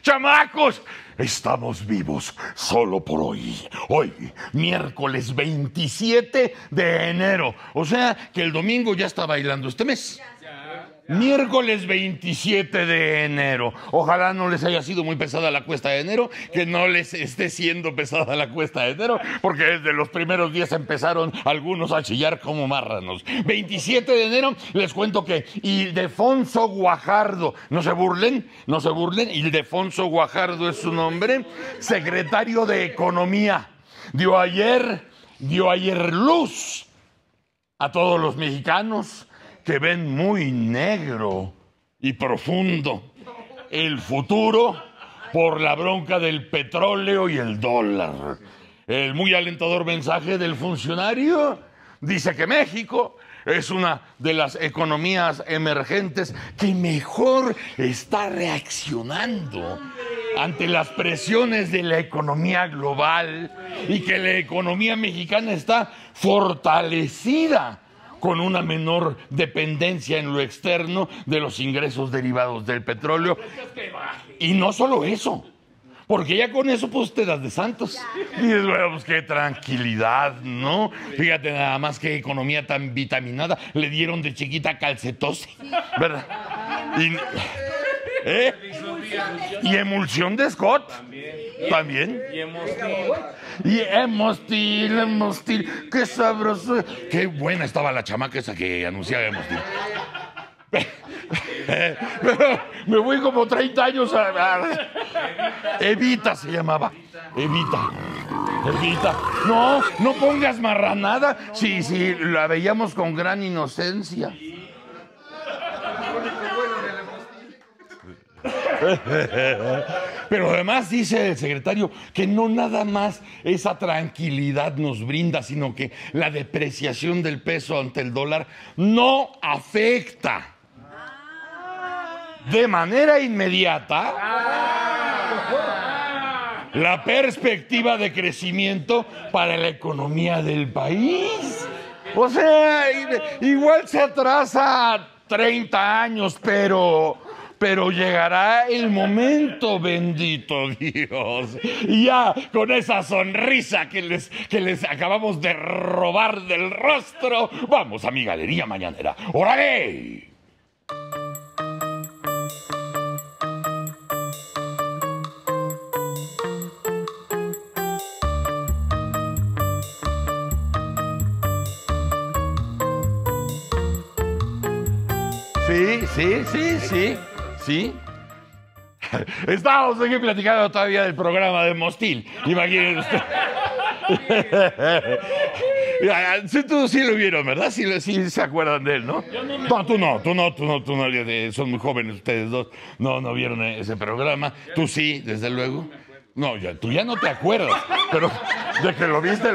chamacos, estamos vivos solo por hoy. Hoy, miércoles 27 de enero. O sea que el domingo ya está bailando este mes. Miércoles 27 de enero. Ojalá no les haya sido muy pesada la cuesta de enero, que no les esté siendo pesada la cuesta de enero, porque desde los primeros días empezaron algunos a chillar como márranos. 27 de enero, les cuento que Ildefonso Guajardo, no se burlen, Ildefonso Guajardo es su nombre, secretario de Economía, dio ayer luz a todos los mexicanos que ven muy negro y profundo el futuro por la bronca del petróleo y el dólar. El muy alentador mensaje del funcionario dice que México es una de las economías emergentes que mejor está reaccionando ante las presiones de la economía global y que la economía mexicana está fortalecida con una menor dependencia en lo externo de los ingresos derivados del petróleo. Y no solo eso, porque ya con eso pues te das de santos. Y dices, bueno, pues qué tranquilidad, ¿no? Fíjate nada más qué economía tan vitaminada. Le dieron de chiquita calcetose, ¿verdad? Y emulsión de Scott. También. Y Hemostil. Qué sabroso. Qué buena estaba la chamaca esa que anunciaba Hemostil. Pero me voy como 30 años Evita se llamaba. Evita. No pongas marranada. Sí, la veíamos con gran inocencia. Pero además dice el secretario que no nada más esa tranquilidad nos brinda, sino que la depreciación del peso ante el dólar no afecta de manera inmediata la perspectiva de crecimiento para la economía del país. O sea, igual se atrasa 30 años, pero llegará el momento, bendito Dios. Y ya con esa sonrisa que les acabamos de robar del rostro, vamos a mi galería mañanera. ¡Órale! Sí. Estábamos aquí platicando todavía del programa de Hemostil. Imagínense usted. Sí, tú sí lo vieron, ¿verdad? Sí se acuerdan de él, ¿no? No, tú no. Son muy jóvenes ustedes dos. No vieron ese programa. Tú sí, desde luego. No, tú ya no te acuerdas. Pero de que lo viste.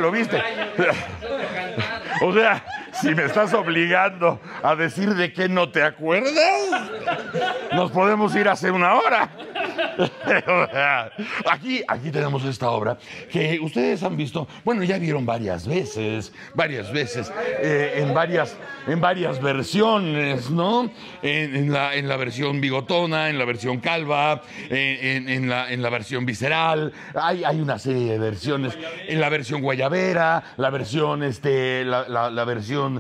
O sea, si me estás obligando a decir de qué no te acuerdas, nos podemos ir hace una hora. Aquí tenemos esta obra que ustedes han visto, bueno, ya vieron varias veces, en varias versiones, ¿no? En la versión bigotona, en la versión calva, en la versión visceral. Hay una serie de versiones. En la versión guayabera, la versión la versión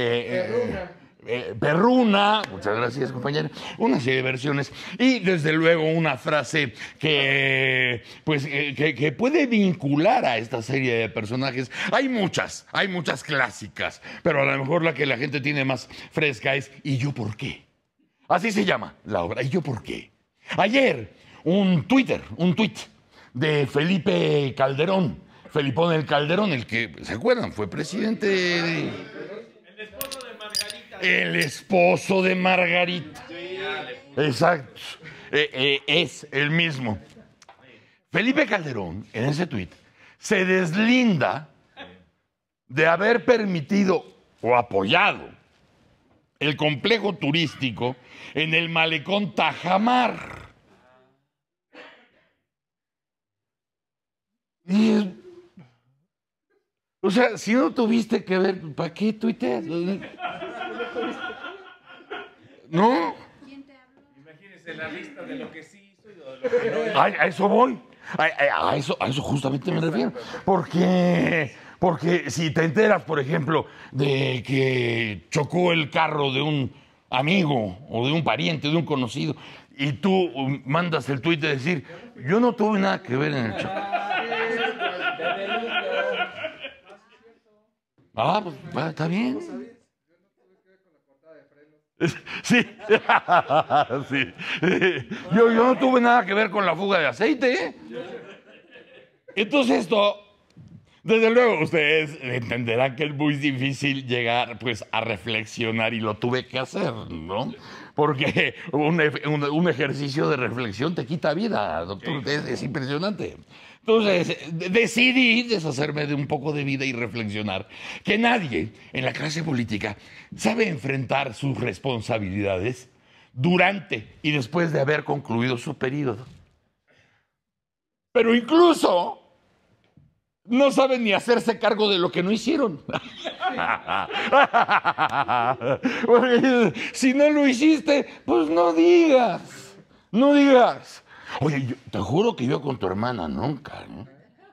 perruna, muchas gracias, compañero. Una serie de versiones y desde luego una frase que puede vincular a esta serie de personajes. Hay muchas clásicas, pero a lo mejor la que la gente tiene más fresca es ¿y yo por qué? Así se llama la obra, ¿y yo por qué? Ayer un tuit de Felipe Calderón, Felipón el Calderón, el que, ¿se acuerdan? Fue presidente de... El esposo de Margarita. Exacto. Es el mismo. Felipe Calderón, en ese tuit, se deslinda de haber permitido o apoyado el complejo turístico en el malecón Tajamar. O sea, si no tuviste que ver, ¿para qué tuiteas? ¿No? en la lista de lo que sí hizo y de lo que no hizo. A eso voy. A eso justamente me refiero. Porque si te enteras, por ejemplo, de que chocó el carro de un amigo o de un pariente, de un conocido, y tú mandas el tuit de decir, yo no tuve nada que ver en el choque. Pues está bien. Sí. Sí. Yo no tuve nada que ver con la fuga de aceite. Entonces esto, desde luego, ustedes entenderán que es muy difícil llegar pues a reflexionar y lo tuve que hacer, ¿no? Porque un ejercicio de reflexión te quita vida, doctor, es impresionante. Entonces decidí deshacerme de un poco de vida y reflexionar que nadie en la clase política sabe enfrentar sus responsabilidades durante y después de haber concluido su periodo. Pero incluso no saben ni hacerse cargo de lo que no hicieron. Porque si no lo hiciste, pues no digas. No digas. Oye, te juro que yo con tu hermana nunca, ¿no?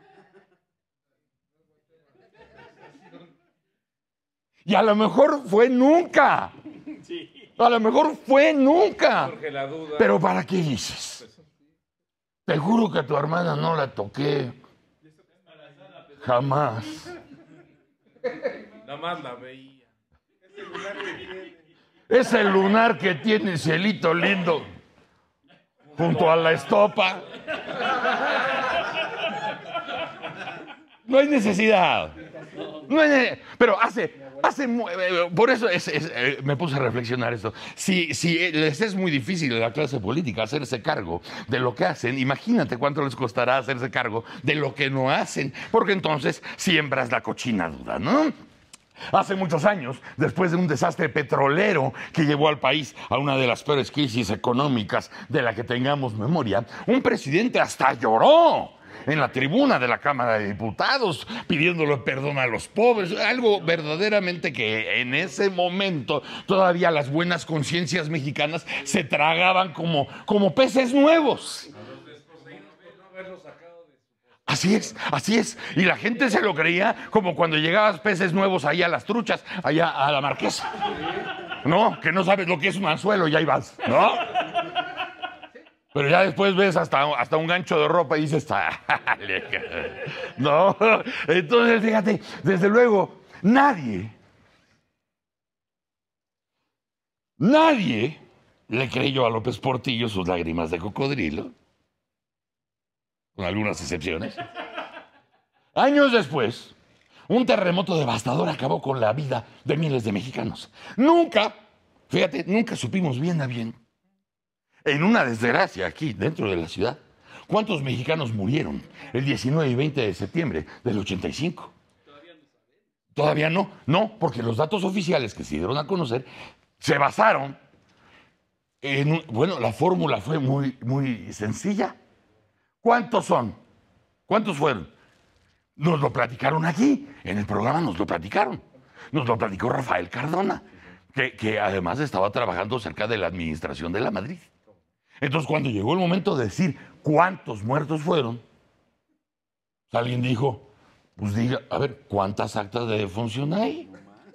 Y a lo mejor fue nunca. A lo mejor fue nunca. Surge la duda. Pero ¿para qué dices? Te juro que a tu hermana no la toqué. Jamás. Nada más la veía. Es el lunar que tiene cielito lindo junto a la estopa. No hay necesidad. Pero por eso me puse a reflexionar esto. Si les es muy difícil a la clase política hacerse cargo de lo que hacen, imagínate cuánto les costará hacerse cargo de lo que no hacen, porque entonces siembras la cochina duda, ¿no? Hace muchos años, después de un desastre petrolero que llevó al país a una de las peores crisis económicas de la que tengamos memoria, un presidente hasta lloró en la tribuna de la Cámara de Diputados, pidiéndole perdón a los pobres, algo verdaderamente que en ese momento todavía las buenas conciencias mexicanas se tragaban como peces nuevos. Así es. Y la gente se lo creía como cuando llegabas peces nuevos ahí a las truchas, allá a la Marquesa. ¿No? Que no sabes lo que es un anzuelo y ahí vas, ¿no? Pero ya después ves hasta un gancho de ropa y dices, no. Entonces, fíjate, desde luego, nadie le creyó a López Portillo sus lágrimas de cocodrilo, con algunas excepciones. Años después, un terremoto devastador acabó con la vida de miles de mexicanos. Nunca supimos bien a bien, en una desgracia aquí dentro de la ciudad, cuántos mexicanos murieron el 19 y 20 de septiembre del 85. Todavía no, porque los datos oficiales que se dieron a conocer se basaron en la fórmula fue muy, muy sencilla. ¿Cuántos son? ¿Cuántos fueron? Nos lo platicaron aquí, en el programa nos lo platicaron. Nos lo platicó Rafael Cardona, que además estaba trabajando cerca de la administración de la Madrid. Entonces, cuando llegó el momento de decir cuántos muertos fueron, alguien dijo, pues diga, a ver, ¿cuántas actas de defunción hay?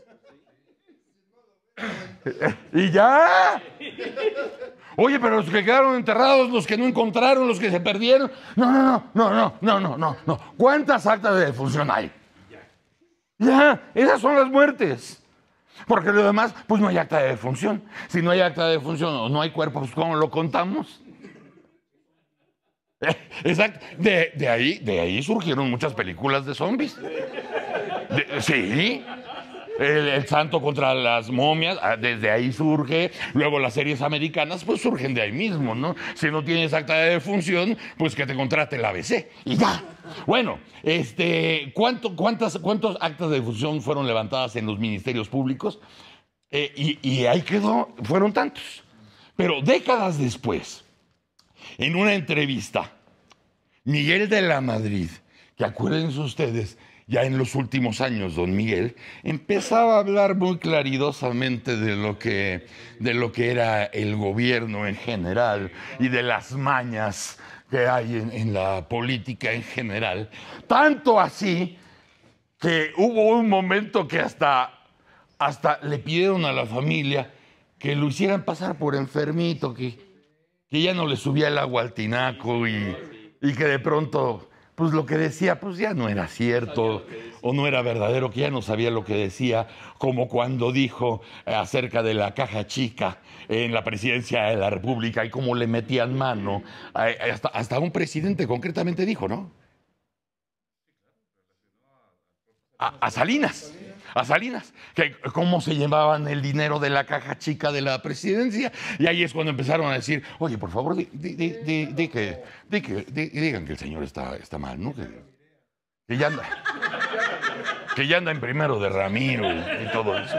Y ya. Oye, pero los que quedaron enterrados, los que no encontraron, los que se perdieron. No. ¿Cuántas actas de defunción hay? Ya, esas son las muertes. Porque lo demás, pues no hay acta de defunción. Si no hay acta de defunción o no hay cuerpo, pues ¿cómo lo contamos? Exacto. De ahí surgieron muchas películas de zombies. Sí. El santo contra las momias, desde ahí surge. Luego las series americanas, pues surgen de ahí mismo, ¿no? Si no tienes acta de defunción, pues que te contrate el ABC y ya. Bueno, ¿cuántas actas de defunción fueron levantadas en los ministerios públicos? Y ahí quedó, fueron tantos. Pero décadas después, en una entrevista, Miguel de la Madrid, que acuérdense ustedes, ya en los últimos años, don Miguel, empezaba a hablar muy claridosamente de lo que era el gobierno en general y de las mañas que hay en la política en general. Tanto así que hubo un momento que hasta le pidieron a la familia que lo hicieran pasar por enfermito, que ya no le subía el agua al tinaco y que de pronto, pues lo que decía, pues ya no era cierto o no era verdadero, que ya no sabía lo que decía, como cuando dijo acerca de la caja chica en la presidencia de la República y cómo le metían mano, hasta un presidente concretamente dijo, ¿no? A Salinas, que cómo se llevaban el dinero de la caja chica de la presidencia. Y ahí es cuando empezaron a decir, oye, por favor, digan que el señor está mal, ¿no? Que ya anda en primero de Ramiro y todo eso.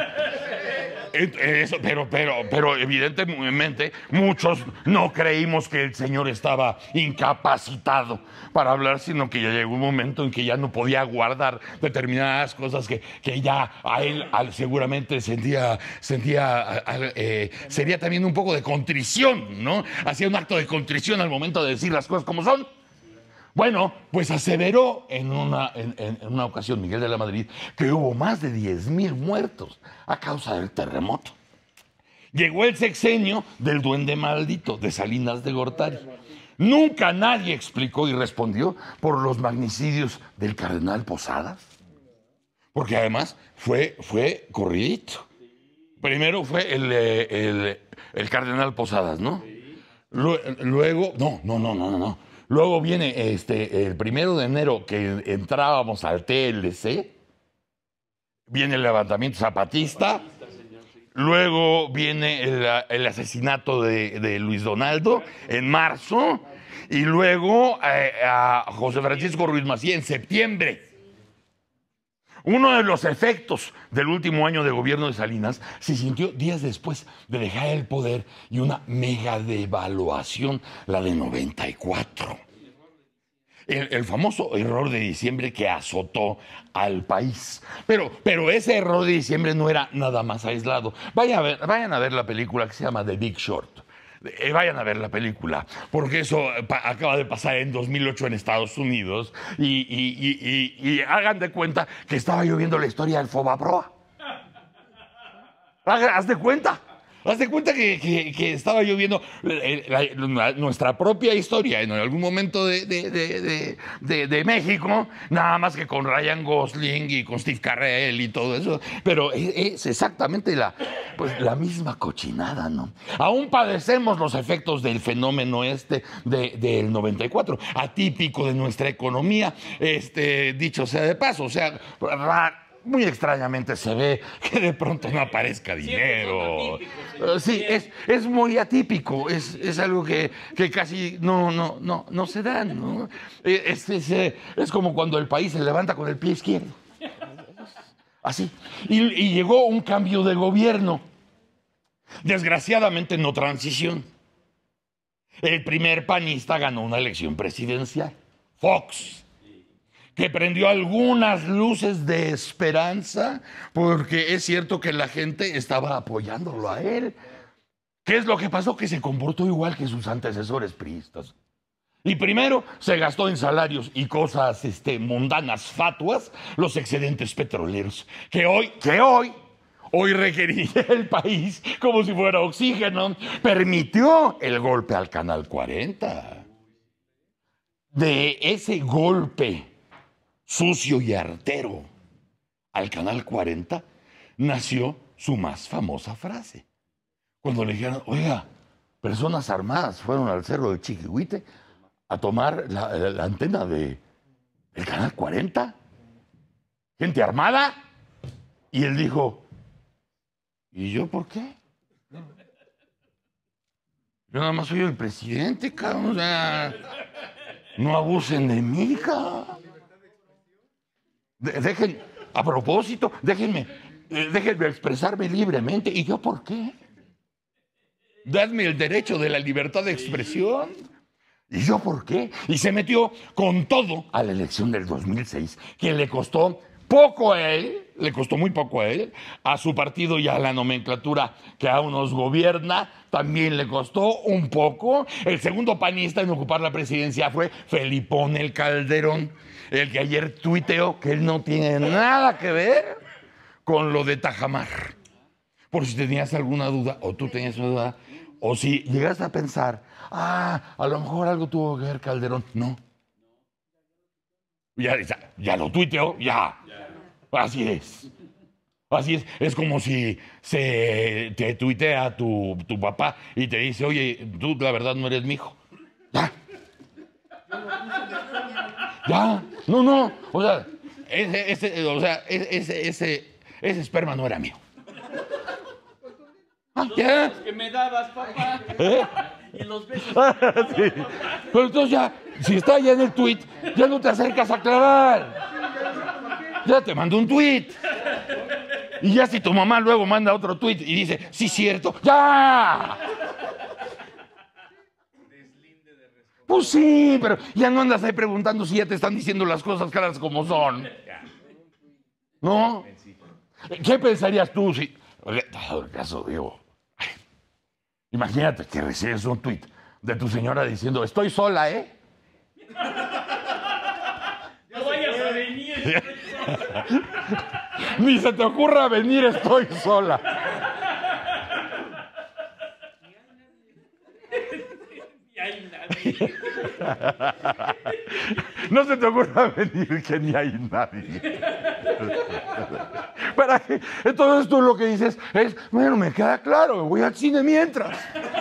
Pero evidentemente muchos no creímos que el señor estaba incapacitado para hablar, sino que ya llegó un momento en que ya no podía guardar determinadas cosas que ya a él seguramente sería también un poco de contrición, ¿no? Hacía un acto de contrición al momento de decir las cosas como son. Bueno, pues aseveró en una ocasión Miguel de la Madrid que hubo más de 10,000 muertos a causa del terremoto. Llegó el sexenio del duende maldito de Salinas de Gortari. Nunca nadie explicó y respondió por los magnicidios del cardenal Posadas, porque además fue corridito. Primero fue el cardenal Posadas, ¿no? Luego, no. Luego viene el 1 de enero que entrábamos al TLC, viene el levantamiento zapatista, luego viene el asesinato de Luis Donaldo en marzo y luego a José Francisco Ruiz Massieu en septiembre. Uno de los efectos del último año de gobierno de Salinas se sintió días después de dejar el poder y una mega devaluación, la de 94. El famoso error de diciembre que azotó al país. Pero ese error de diciembre no era nada más aislado. Vayan a ver la película que se llama The Big Short. Vayan a ver la película, porque eso acaba de pasar en 2008 en Estados Unidos y hagan de cuenta que estaba yo viendo la historia del Fobaproa. Haz de cuenta. Haz de cuenta que estaba yo viendo nuestra propia historia en algún momento de México, nada más que con Ryan Gosling y con Steve Carell y todo eso, pero es exactamente la misma cochinada, ¿no? Aún padecemos los efectos del fenómeno del 94, atípico de nuestra economía, dicho sea de paso, o sea, muy extrañamente se ve que de pronto no aparezca dinero. Sí, es muy atípico, es algo que casi no se da, ¿no? Es como cuando el país se levanta con el pie izquierdo. Así. Y llegó un cambio de gobierno. Desgraciadamente no transición. El primer panista ganó una elección presidencial, Fox, que prendió algunas luces de esperanza, porque es cierto que la gente estaba apoyándolo a él. ¿Qué es lo que pasó? Que se comportó igual que sus antecesores priistas. Y primero se gastó en salarios y cosas mundanas, fatuas, los excedentes petroleros, que hoy requeriría el país como si fuera oxígeno. Permitió el golpe al Canal 40. De ese golpe sucio y artero al Canal 40, nació su más famosa frase. Cuando le dijeron, oiga, personas armadas fueron al cerro de Chiquihuite a tomar la antena del Canal 40. Gente armada. Y él dijo, ¿y yo por qué? Yo nada más soy el presidente, cabrón. O sea, no abusen de mí, cabrón. A propósito, déjenme expresarme libremente. ¿Y yo por qué? Dadme el derecho de la libertad de expresión. ¿Y yo por qué? Y se metió con todo a la elección del 2006, que le costó poco a él, le costó muy poco a él, a su partido y a la nomenclatura que aún nos gobierna, también le costó un poco. El segundo panista en ocupar la presidencia fue Felipón el Calderón, el que ayer tuiteó que él no tiene nada que ver con lo de Tajamar. Por si tenías alguna duda, o tú tenías una duda, o si llegaste a pensar, a lo mejor algo tuvo que ver Calderón. No. Ya lo tuiteó, ya. Así es. Así es. Es como si te tuitea tu papá y te dice, oye, tú la verdad no eres mi hijo. Ya. Ya. No. O sea, ese esperma no era mío. Ya. Que me dabas, papá. Y los besos. Sí. Pero entonces ya, si está ya en el tweet, ya no te acercas a aclarar. Ya te mandó un tweet. Y ya si tu mamá luego manda otro tweet y dice, sí, cierto, ¡ya! Pues sí, pero ya no andas ahí preguntando si ya te están diciendo las cosas claras como son. ¿No? ¿Qué pensarías tú si... En caso, digo... Imagínate que recibes un tuit de tu señora diciendo, estoy sola, ¿eh? No vayas a venir. Ni se te ocurra venir, estoy sola. Ni hay nadie. No se te ocurra venir, que ni hay nadie. ¿Para qué? Entonces tú lo que dices es, bueno, me queda claro, me voy al cine mientras.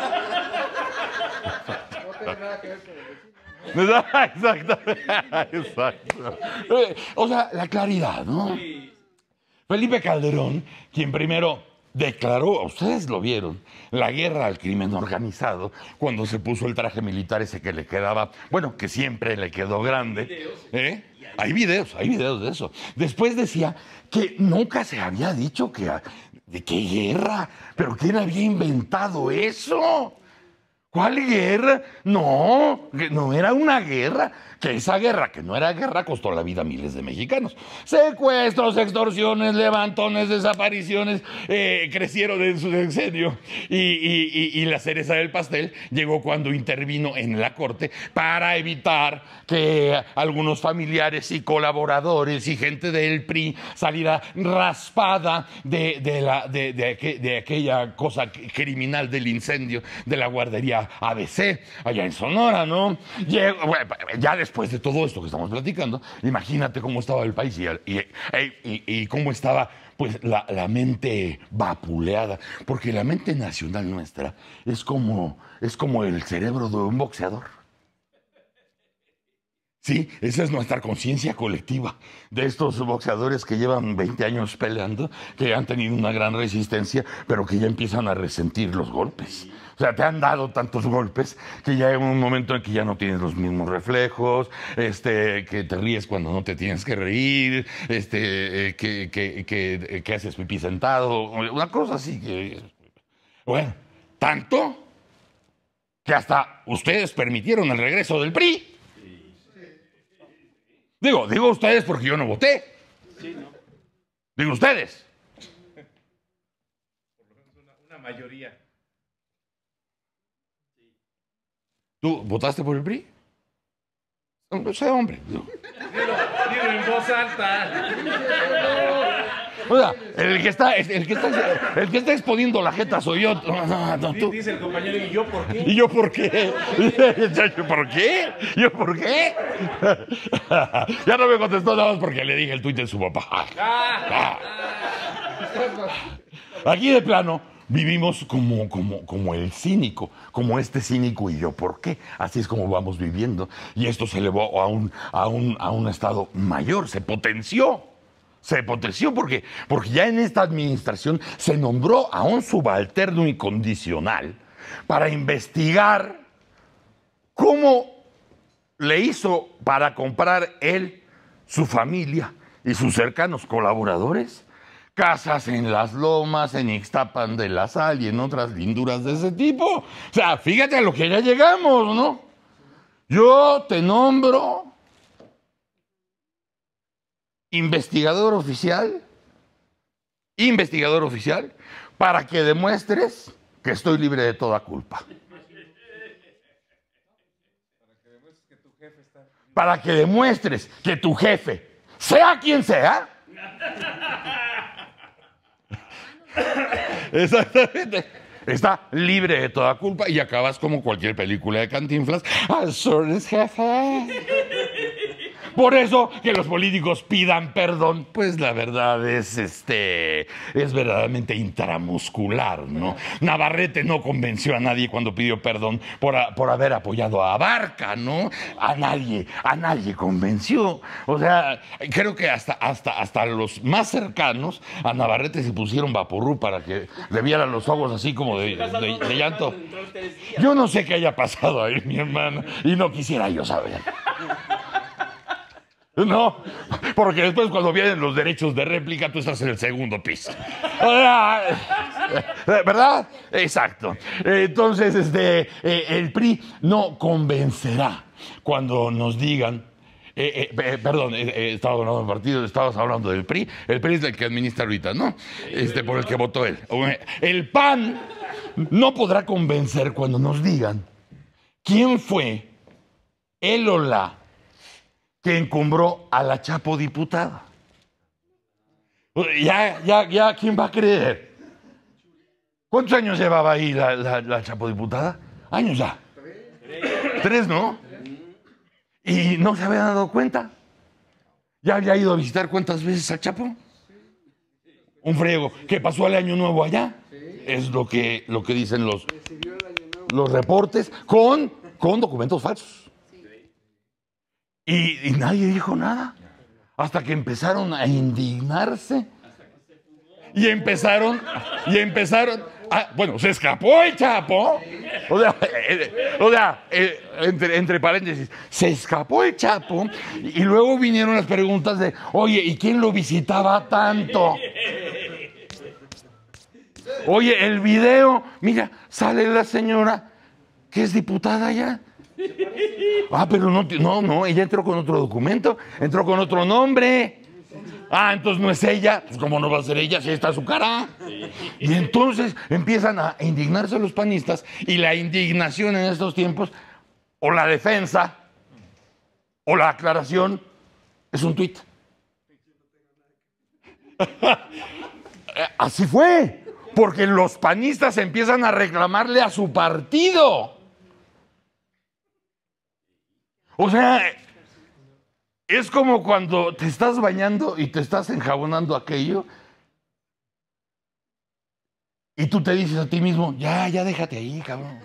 No tiene nada que ver con el vecino. Exacto. O sea, la claridad, ¿no? Felipe Calderón, quien primero declaró, ustedes lo vieron, la guerra al crimen organizado, cuando se puso el traje militar ese que le quedaba, bueno, que siempre le quedó grande. Hay videos de eso. Después decía que nunca se había dicho que... ¿De qué guerra? ¿Pero quién había inventado eso? ¿Cuál guerra? No, que no era una guerra. Que esa guerra, que no era guerra, costó la vida a miles de mexicanos. Secuestros, extorsiones, levantones, desapariciones, crecieron en su sexenio. Y la cereza del pastel llegó cuando intervino en la corte para evitar que algunos familiares y colaboradores y gente del PRI saliera raspada de aquella cosa criminal del incendio de la guardería ABC, allá en Sonora, ¿no? Ya después de todo esto que estamos platicando, imagínate cómo estaba el país y cómo estaba pues la mente vapuleada, porque la mente nacional nuestra es como el cerebro de un boxeador. Sí, esa es nuestra conciencia colectiva, de estos boxeadores que llevan 20 años peleando, que han tenido una gran resistencia, pero que ya empiezan a resentir los golpes. O sea, te han dado tantos golpes que ya hay un momento en que ya no tienes los mismos reflejos, que te ríes cuando no te tienes que reír, que haces pipí sentado, una cosa así que... Bueno, tanto que hasta ustedes permitieron el regreso del PRI. Digo ustedes porque yo no voté. Sí, ¿no? Digo ustedes. Por lo menos una mayoría. ¿Tú votaste por el PRI? No sé, hombre. Dilo en voz alta. O sea, el que está exponiendo la jeta soy yo. No, tú. Dice el compañero, ¿y yo por qué? ¿Y yo por qué? ¿Yo por qué? ¿Yo por qué? Ya no me contestó nada más porque le dije el tuit de su papá. Aquí de plano vivimos como el cínico, como este cínico y yo por qué. Así es como vamos viviendo. Y esto se elevó a un estado mayor, se potenció. Se potenció porque ya en esta administración se nombró a un subalterno incondicional para investigar cómo le hizo para comprar él, su familia y sus cercanos colaboradores casas en Las Lomas, en Ixtapan de la Sal y en otras linduras de ese tipo. O sea, fíjate a lo que ya llegamos, ¿no? Yo te nombro investigador oficial, para que demuestres que estoy libre de toda culpa. Para que demuestres que tu jefe, sea quien sea, exactamente, está libre de toda culpa y acabas como cualquier película de Cantinflas. ¡Al sur es jefe! Por eso que los políticos pidan perdón, pues la verdad es verdaderamente intramuscular, ¿no? Navarrete no convenció a nadie cuando pidió perdón por haber apoyado a Abarca, ¿no? A nadie convenció. O sea, creo que hasta los más cercanos a Navarrete se pusieron vaporru para que le vieran los ojos así como de llanto. Yo no sé qué haya pasado ahí, mi hermano, y no quisiera yo saber. No, porque después cuando vienen los derechos de réplica, tú estás en el segundo piso. ¿Verdad? Exacto. Entonces, el PRI no convencerá cuando nos digan... perdón, estaba hablando del partido, estabas hablando del PRI. El PRI es el que administra ahorita, ¿no? Por el que votó él. El PAN no podrá convencer cuando nos digan quién fue él o la que encumbró a la Chapo diputada. Ya, ¿quién va a creer? ¿Cuántos años llevaba ahí la Chapo diputada? Años ya. 3, ¿no? Y no se había dado cuenta. ¿Ya había ido a visitar cuántas veces al Chapo? Un friego. ¿Qué pasó el año nuevo allá? Es lo que dicen los reportes con documentos falsos. Y nadie dijo nada. Hasta que empezaron a indignarse. Y empezaron. Bueno, se escapó el Chapo. O sea, entre paréntesis, se escapó el Chapo. Y luego vinieron las preguntas de, oye, ¿y quién lo visitaba tanto? Oye, el video, mira, sale la señora que es diputada ya. Pero no, ella entró con otro documento, entró con otro nombre. Entonces no es ella. Pues ¿cómo no va a ser ella si ahí está su cara? Y entonces empiezan a indignarse los panistas y la indignación en estos tiempos, o la defensa, o la aclaración, es un tuit. Así fue, porque los panistas empiezan a reclamarle a su partido. O sea, es como cuando te estás bañando y te estás enjabonando aquello y tú te dices a ti mismo, ya déjate ahí, cabrón.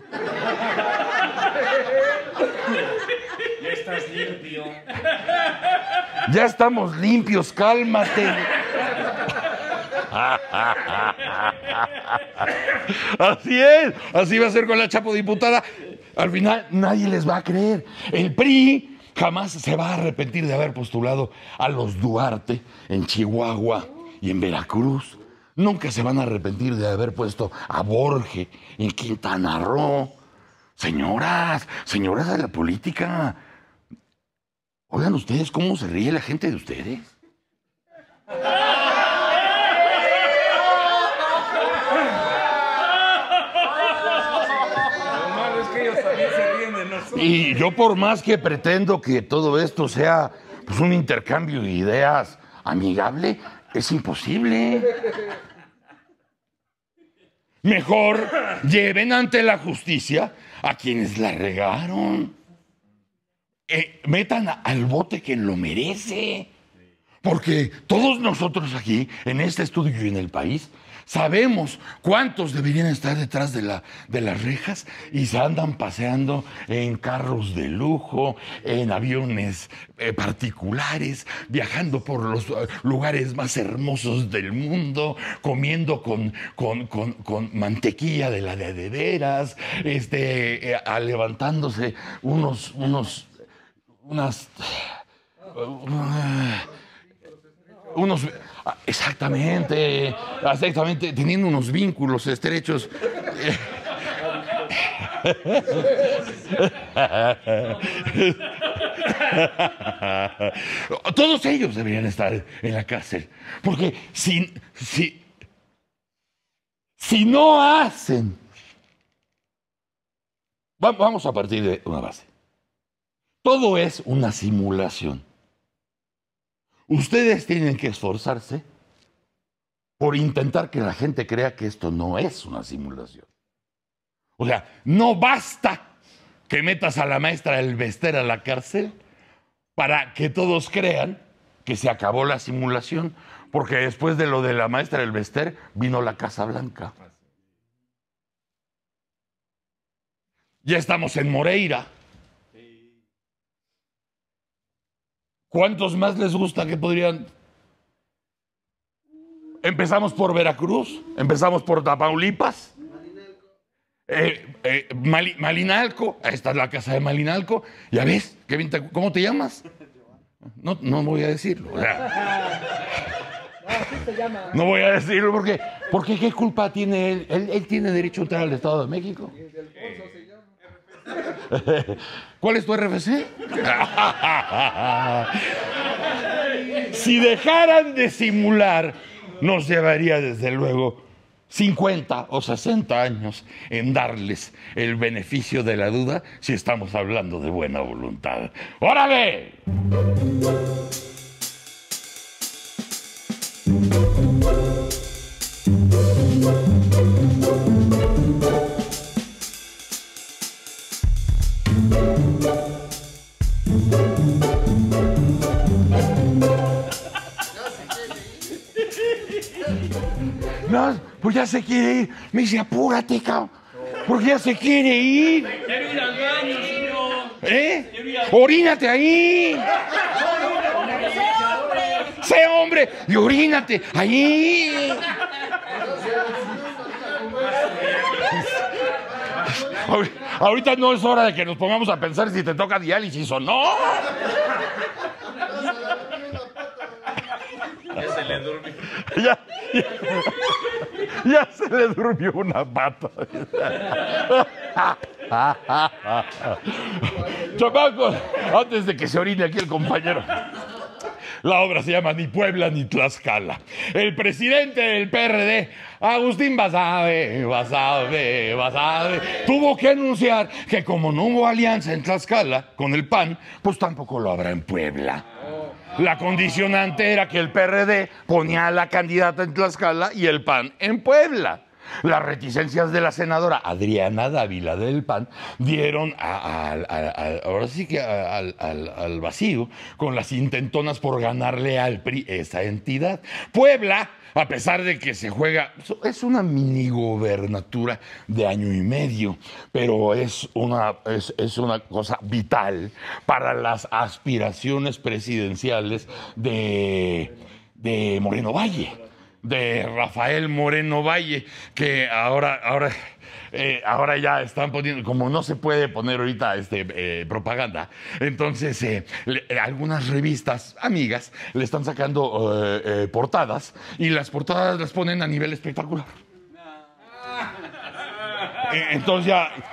Ya estás limpio. Ya estamos limpios, cálmate. Así es, así va a ser con la Chapo diputada. Al final nadie les va a creer. El PRI jamás se va a arrepentir de haber postulado a los Duarte en Chihuahua y en Veracruz. Nunca se van a arrepentir de haber puesto a Borge en Quintana Roo. Señoras de la política, oigan ustedes cómo se ríe la gente de ustedes. Y yo, por más que pretendo que todo esto sea pues, un intercambio de ideas amigable, es imposible. Mejor lleven ante la justicia a quienes la regaron. Metan al bote quien lo merece. Porque todos nosotros aquí, en este estudio y en el país, sabemos cuántos deberían estar detrás de las rejas y se andan paseando en carros de lujo, en aviones particulares, viajando por los lugares más hermosos del mundo, comiendo con mantequilla de la de veras, levantándose exactamente, teniendo unos vínculos estrechos. Todos ellos deberían estar en la cárcel. Porque si no hacen... Vamos a partir de una base. Todo es una simulación. Ustedes tienen que esforzarse por intentar que la gente crea que esto no es una simulación. O sea, no basta que metas a la maestra del Bester a la cárcel para que todos crean que se acabó la simulación, porque después de lo de la maestra del Bester vino la Casa Blanca. Ya estamos en Moreira. ¿Cuántos más les gusta que podrían? Empezamos por Veracruz, empezamos por Tamaulipas, Malinalco, esta es la casa de Malinalco. Ya ves, Kevin, ¿cómo te llamas? No voy a decirlo. O sea, no voy a decirlo porque ¿qué culpa tiene él? Él tiene derecho a entrar al Estado de México. ¿Cuál es tu RFC? Si dejaran de simular, nos llevaría desde luego 50 o 60 años en darles el beneficio de la duda si estamos hablando de buena voluntad. ¡Órale! No, pues ya se quiere ir. Me dice, apúrate, cabrón. Porque ya se quiere ir. Quiero ir al baño, señor. Orínate ahí. Sé hombre y orínate ahí. Ahorita no es hora de que nos pongamos a pensar si te toca diálisis o no. Ya se le durmió. Ya se le durmió una pata. Chamacos, antes de que se orine aquí el compañero. La obra se llama Ni Puebla ni Tlaxcala. El presidente del PRD, Agustín Basabe, tuvo que anunciar que como no hubo alianza en Tlaxcala con el PAN, pues tampoco lo habrá en Puebla. La condicionante era que el PRD ponía a la candidata en Tlaxcala y el PAN en Puebla. Las reticencias de la senadora Adriana Dávila del PAN dieron ahora sí que al vacío con las intentonas por ganarle al PRI esa entidad. Puebla, a pesar de que se juega, es una mini gobernatura de año y medio, pero es una cosa vital para las aspiraciones presidenciales de Moreno Valle. De Rafael Moreno Valle, que ahora ya están poniendo, como no se puede poner ahorita propaganda, entonces algunas revistas amigas le están sacando portadas y las portadas las ponen a nivel espectacular. Entonces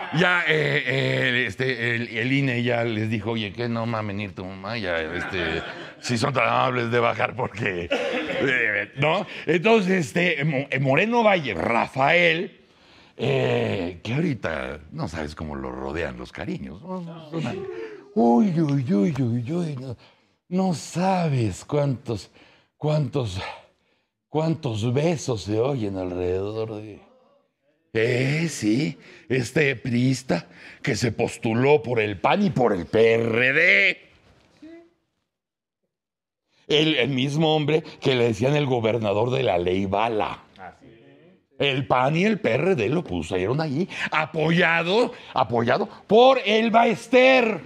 el INE ya les dijo, oye, que no va a venir tu mamá, ya, si son tan amables de bajar porque, ¿no? Entonces, Moreno Valle, Rafael, que ahorita no sabes cómo lo rodean los cariños. Uy, no sabes cuántos besos se oyen alrededor de... sí, priista que se postuló por el PAN y por el PRD. El mismo hombre que le decían el gobernador de la ley bala. El PAN y el PRD lo pusieron allí, apoyado por el Baester.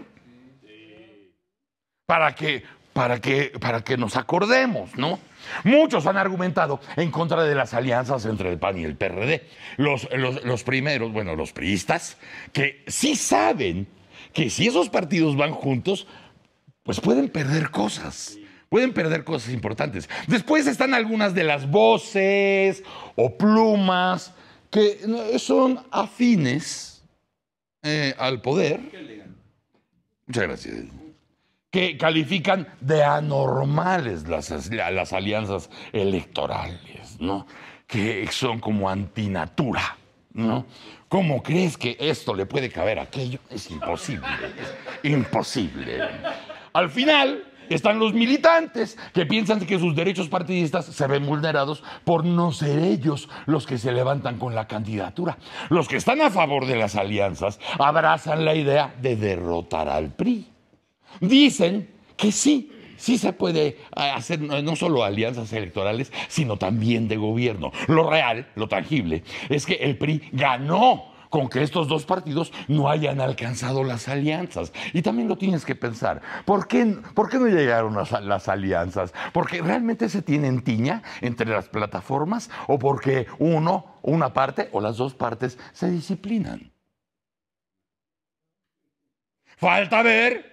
Para que nos acordemos, ¿no? Muchos han argumentado en contra de las alianzas entre el PAN y el PRD. Los primeros, bueno, los priistas, que sí saben que si esos partidos van juntos, pues pueden perder cosas importantes. Después están algunas de las voces o plumas que son afines al poder. Muchas gracias. Que califican de anormales las alianzas electorales, ¿no? Que son como antinatura, ¿no? ¿Cómo crees que esto le puede caber a aquello? Es imposible, es imposible. Al final están los militantes que piensan que sus derechos partidistas se ven vulnerados por no ser ellos los que se levantan con la candidatura. Los que están a favor de las alianzas abrazan la idea de derrotar al PRI. Dicen que sí se puede hacer no solo alianzas electorales, sino también de gobierno. Lo real, lo tangible, es que el PRI ganó con que estos dos partidos no hayan alcanzado las alianzas. Y también lo tienes que pensar. ¿Por qué no llegaron las alianzas? ¿Porque realmente se tienen tiña entre las plataformas? ¿O porque una parte o las dos partes se disciplinan? Falta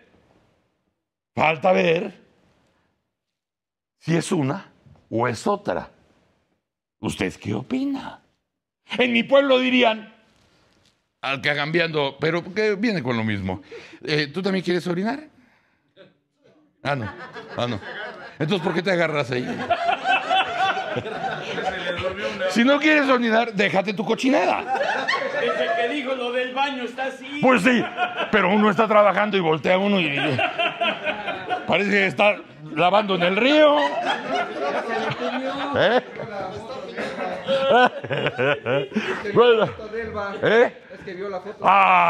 ver si es una o es otra. ¿Usted qué opina? En mi pueblo dirían, al que cambiando, pero que viene con lo mismo. ¿Tú también quieres orinar? Ah, no. Entonces, ¿por qué te agarras ahí? Si no quieres orinar, déjate tu cochinada. Desde que dijo lo del baño está así. Pues sí, pero uno está trabajando y voltea uno y parece que está lavando en el río. ¿Eh? Bueno, Es que vio la foto.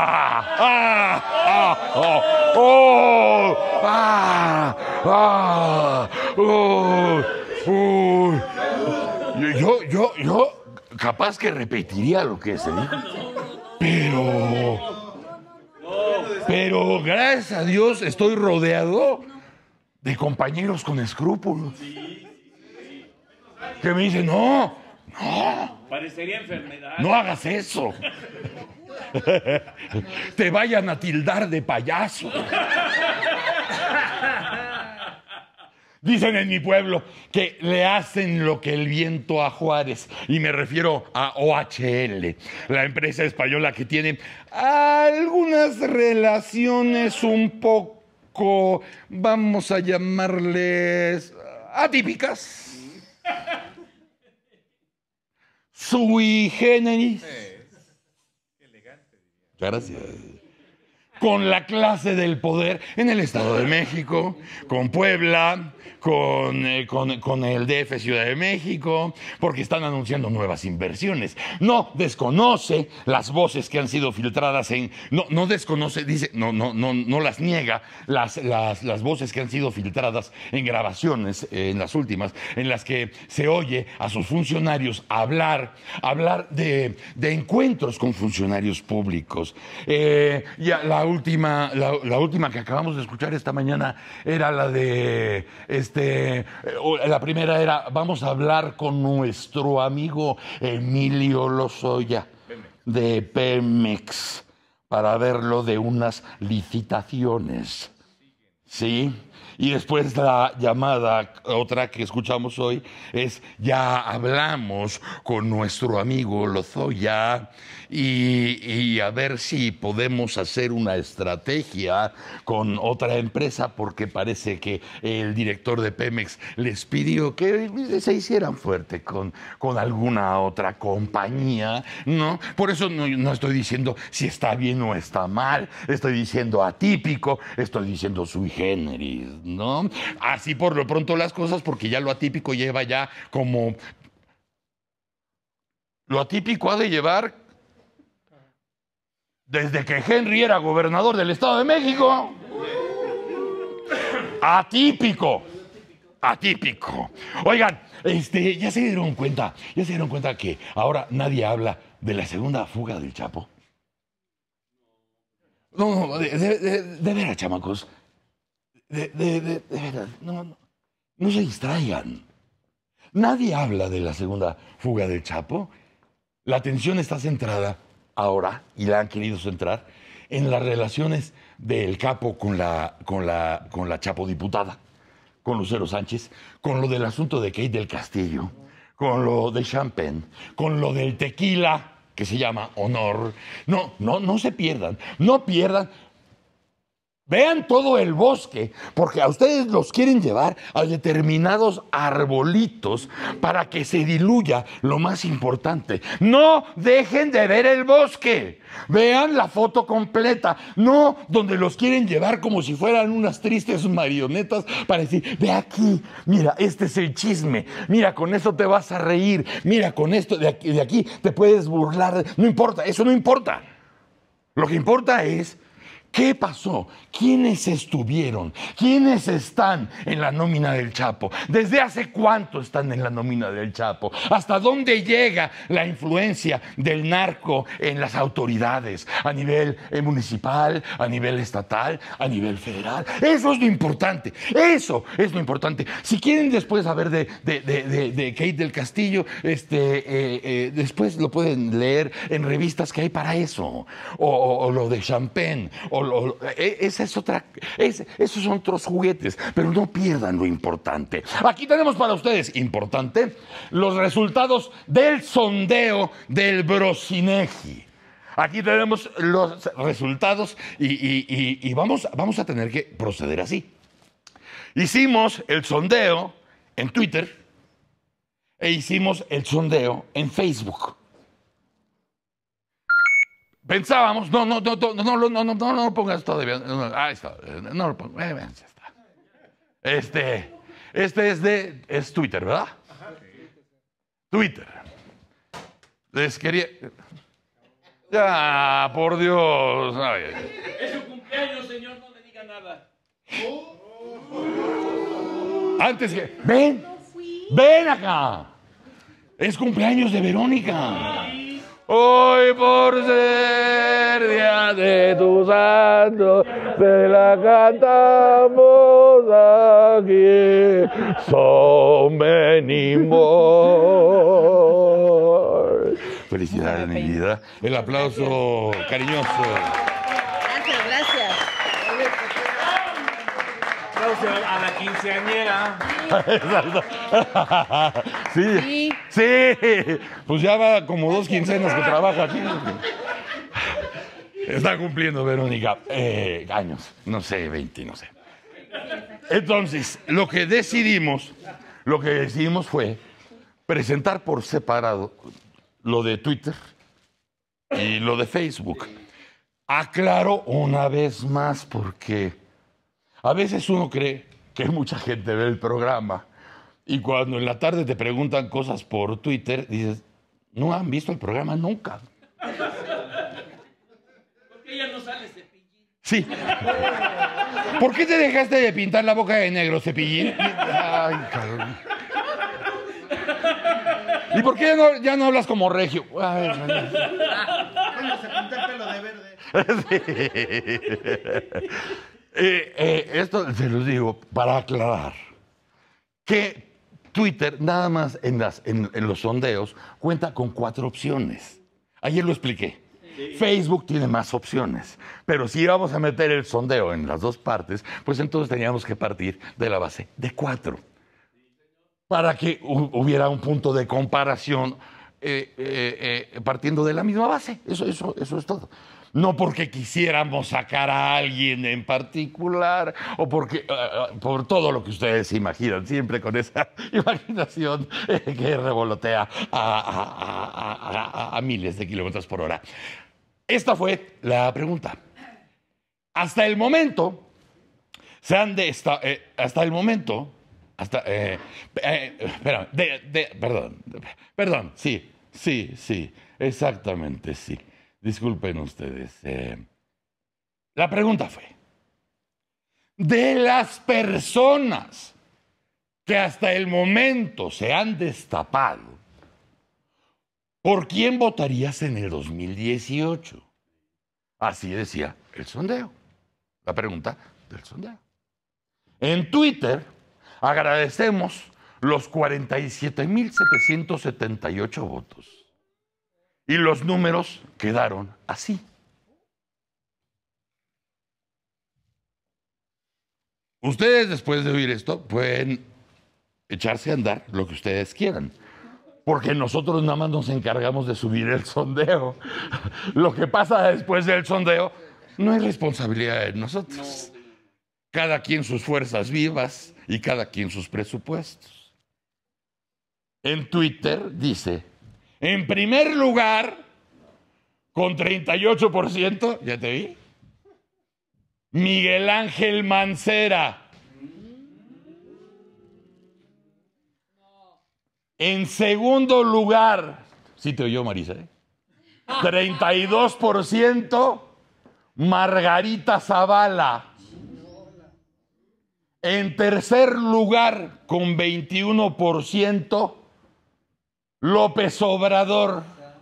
Yo capaz que repetiría lo que se dijo. Pero gracias a Dios estoy rodeado de compañeros con escrúpulos. Que me dicen, no, Parecería enfermedad. no hagas eso. Te vayan a tildar de payaso. Dicen en mi pueblo que le hacen lo que el viento a Juárez, y me refiero a OHL, la empresa española que tiene algunas relaciones un poco, vamos a llamarles, atípicas. Sui generis. Gracias. Con la clase del poder en el Estado de México, con Puebla, con el DF Ciudad de México, porque están anunciando nuevas inversiones. No desconoce las voces que han sido filtradas no desconoce, dice, no las niega, las voces que han sido filtradas en grabaciones, en las últimas, en las que se oye a sus funcionarios hablar de encuentros con funcionarios públicos. La última que acabamos de escuchar esta mañana era la de la primera era: vamos a hablar con nuestro amigo Emilio Lozoya de Pemex para verlo de unas licitaciones. ¿Sí? Y después la llamada, otra que escuchamos hoy, es: ya hablamos con nuestro amigo Lozoya y a ver si podemos hacer una estrategia con otra empresa, porque parece que el director de Pemex les pidió que se hicieran fuerte con alguna otra compañía, ¿no? Por eso no estoy diciendo si está bien o está mal, estoy diciendo atípico, estoy diciendo sui generis, ¿no? Así por lo pronto las cosas, porque ya lo atípico lleva ya como... Lo atípico ha de llevar desde que Henry era gobernador del Estado de México. Atípico. Oigan, ¿ya se dieron cuenta que ahora nadie habla de la segunda fuga del Chapo? No, de veras, chamacos. De veras, no se distraigan. Nadie habla de la segunda fuga del Chapo. La atención está centrada ahora, y la han querido centrar, en las relaciones del Capo con la Chapo diputada, con Lucero Sánchez, con lo del asunto de Kate del Castillo, con lo de Champagne, con lo del tequila que se llama honor. No se pierdan, no pierdan. Vean todo el bosque, porque a ustedes los quieren llevar a determinados arbolitos para que se diluya lo más importante. No dejen de ver el bosque. Vean la foto completa, no donde los quieren llevar como si fueran unas tristes marionetas para decir, ve aquí, mira, este es el chisme, mira, con esto te vas a reír, mira, con esto de aquí te puedes burlar. No importa, eso no importa. Lo que importa es ¿qué pasó? ¿Quiénes estuvieron? ¿Quiénes están en la nómina del Chapo? ¿Desde hace cuánto están en la nómina del Chapo? ¿Hasta dónde llega la influencia del narco en las autoridades? A nivel municipal, a nivel estatal, a nivel federal. Eso es lo importante. Eso es lo importante. Si quieren después saber de Kate del Castillo, después lo pueden leer en revistas que hay para eso. O lo de Champagne. Esos son otros juguetes, pero no pierdan lo importante. Aquí tenemos para ustedes, importante, los resultados del sondeo del Brosinegi. Aquí tenemos los resultados y vamos a tener que proceder así. Hicimos el sondeo en Twitter e hicimos el sondeo en Facebook. Pensábamos, no lo pongas todavía. Ahí está, no lo pongas. Ya está. Es Twitter, ¿verdad? Twitter. Les quería. Ya, por Dios. Ay. Es su cumpleaños, señor, no le diga nada. Antes que. Ven acá. Es cumpleaños de Verónica. Hoy por ser día de tu santo, te la cantamos aquí. Son venimos. Felicidades, mi vida. El aplauso cariñoso. Gracias. Aplauso a la quinceañera. Exacto. Sí. Pues ya va como 2 quincenas que trabaja aquí. Está cumpliendo Verónica años, no sé, 20, no sé. Entonces, lo que decidimos fue presentar por separado lo de Twitter y lo de Facebook. Aclaro una vez más porque a veces uno cree que mucha gente ve el programa y cuando en la tarde te preguntan cosas por Twitter, dices, no han visto el programa nunca. Porque ella no sale Cepillín. Sí. ¿Por qué te dejaste de pintar la boca de negro, Cepillín? Ay, cabrón. ¿Y por qué ya no hablas como regio? Ay, Bueno, se pinta el pelo de verde. Sí. Esto se los digo para aclarar que Twitter, nada más en los sondeos, cuenta con 4 opciones. Ayer lo expliqué. Sí. Facebook tiene más opciones. Pero si íbamos a meter el sondeo en las 2 partes, pues entonces teníamos que partir de la base de 4. Para que hubiera un punto de comparación partiendo de la misma base. Eso es todo. No porque quisiéramos sacar a alguien en particular o porque por todo lo que ustedes se imaginan, siempre con esa imaginación que revolotea a miles de kilómetros por hora. Esta fue la pregunta. Hasta el momento, perdón, sí, exactamente, sí. Disculpen ustedes. La pregunta fue, de las personas que hasta el momento se han destapado, ¿por quién votarías en el 2018? Así decía el sondeo, la pregunta del sondeo. En Twitter agradecemos los 47,778 votos. Y los números quedaron así. Ustedes, después de oír esto, pueden echarse a andar lo que ustedes quieran. porque nosotros nada más nos encargamos de subir el sondeo. Lo que pasa después del sondeo no es responsabilidad de nosotros. Cada quien sus fuerzas vivas y cada quien sus presupuestos. En Twitter dice, en primer lugar, con 38%, ya te vi, Miguel Ángel Mancera. En segundo lugar, sí te oyó Marisa, 32%, Margarita Zavala. En tercer lugar, con 21%, López Obrador.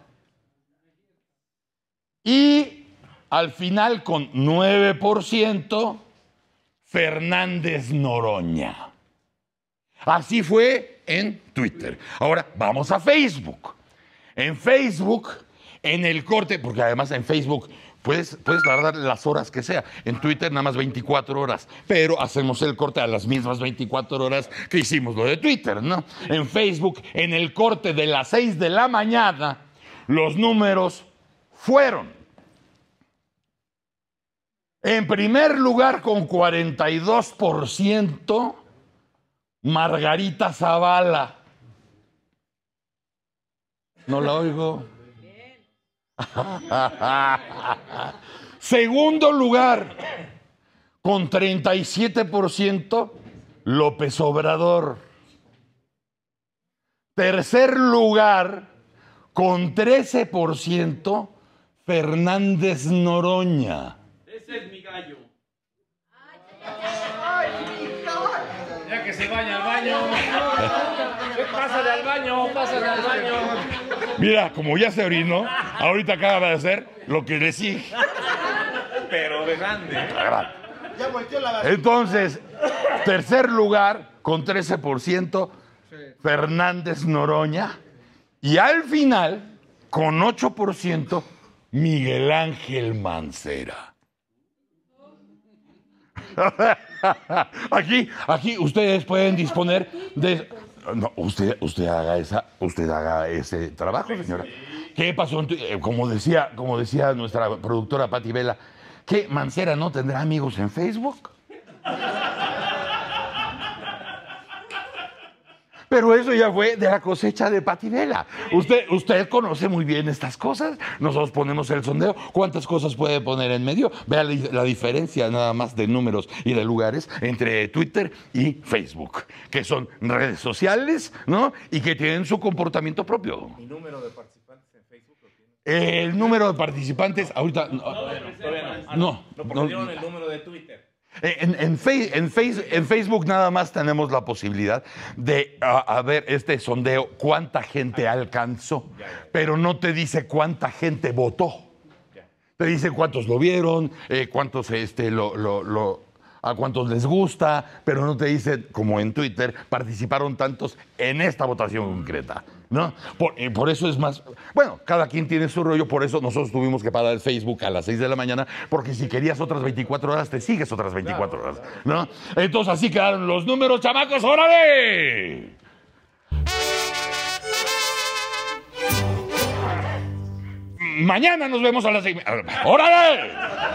Y al final, con 9%, Fernández Noroña. Así fue en Twitter. Ahora vamos a Facebook. En Facebook, en el corte, porque además en Facebook puedes tardar las horas que sea. En Twitter nada más 24 horas, pero hacemos el corte a las mismas 24 horas que hicimos lo de Twitter, ¿no? En Facebook, en el corte de las 6 de la mañana, los números fueron: en primer lugar, con 42%, Margarita Zavala. No la oigo. Segundo lugar, con 37%, López Obrador. Tercer lugar, con 13%, Fernández Noroña. Ese es mi gallo. Ya que se vaya al baño. Pásale al baño, pásale al baño. Mira, como ya se orinó, ahorita acaba de hacer lo que le sigue. Pero de grande. Ya volteó la basura. Entonces, tercer lugar, con 13%, Fernández Noroña. Y al final, con 8%, Miguel Ángel Mancera. Aquí ustedes pueden disponer de... No, usted haga ese trabajo, señora. ¿Qué pasó? Como decía nuestra productora Pati Vela, ¿qué Mancera no tendrá amigos en Facebook? Pero eso ya fue de la cosecha de Pati Vela. Usted conoce muy bien estas cosas. Nosotros ponemos el sondeo. ¿Cuántas cosas puede poner en medio? Vea la diferencia nada más de números y de lugares entre Twitter y Facebook, que son redes sociales, ¿no? Y que tienen su comportamiento propio. ¿Y número de participantes en Facebook lo tiene? El número de participantes, ahorita... No. No, porque dieron el número de Twitter. En Facebook nada más tenemos la posibilidad de ver este sondeo, cuánta gente alcanzó, pero no te dice cuánta gente votó. Te dice cuántos lo vieron, cuántos a cuántos les gusta, pero no te dice, como en Twitter, participaron tantos en esta votación concreta, ¿no? Por eso es más... Bueno, cada quien tiene su rollo, por eso nosotros tuvimos que parar el Facebook a las 6 de la mañana, porque si querías otras 24 horas, te sigues otras 24 horas, ¿no? Entonces así quedaron los números, chamacos, ¡órale! Mañana nos vemos a las 6. ¡Órale!